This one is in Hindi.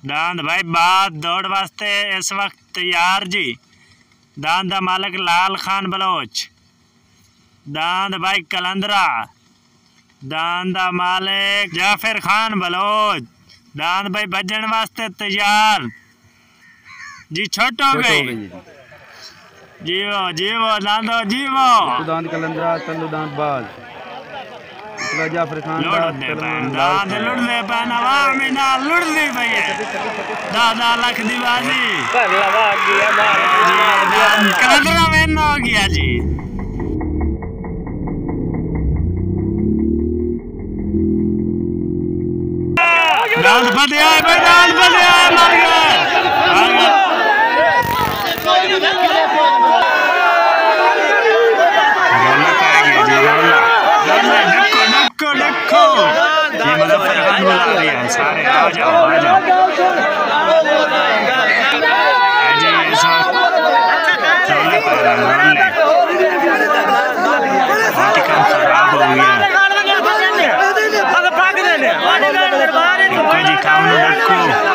दांद भाई बात दौड़ वास्ते इस वक्त तैयार जी। दांद दा मालिक लाल खान बलोच, दांद भाई कलंदरा, दांद दा मालिक जाफिर खान बलोच। दांद भाई भजन वास्ते तैयार जी। छोट हो गई जीवो जीवो दांदो जीवो। दांद कलंदरा तल्लू दांद बाज जाफर खान दांद लुड़दे पैन आवामी ना लुड़दी पई है। दादा लख दी बाजी कलंदरा में हो गया जी। दांद फटे आए भाई, दांद फटे आए, मर गए। डक्को डक्को ये मुजफ्फर खान बुला रही है। सारे आ जाओ आ जाओ। खराब हो गया जी। काम डक्को